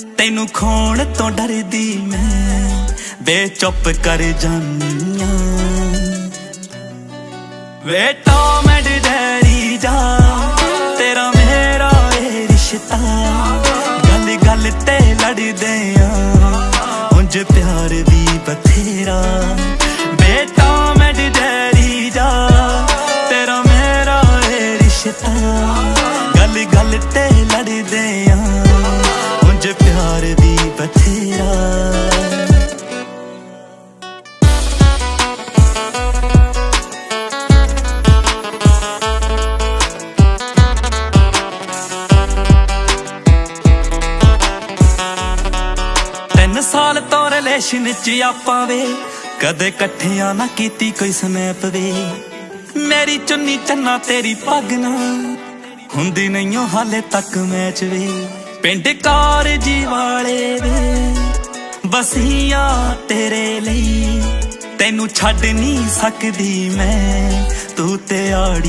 तेनू खोण तो डरदी मैं बेचुप कर जानिया। वे टॉम एंड जेरी जा तेरा मेरा ए रिश्ता, गल गल ते लड़दे उंज प्यार भी बथेरा। वे टॉम एंड जेरी जा तेरा मेरा ए रिश्ता, गल गल ते लड़दे उंज प्यार भी बथेरा। साल तो रिलेशन च आपां वे कदे कट्ठियां ना कीती कोई स्नैप वे। मेरी चुन्नी चन्ना तेरी पग ना हुंदी नहीं हाले तक मैच वे। पिंड कारजी वाले वे बसिया तेरे लई, तेनू छड्ड नहीं सकदी मैं तू ते आड़ी।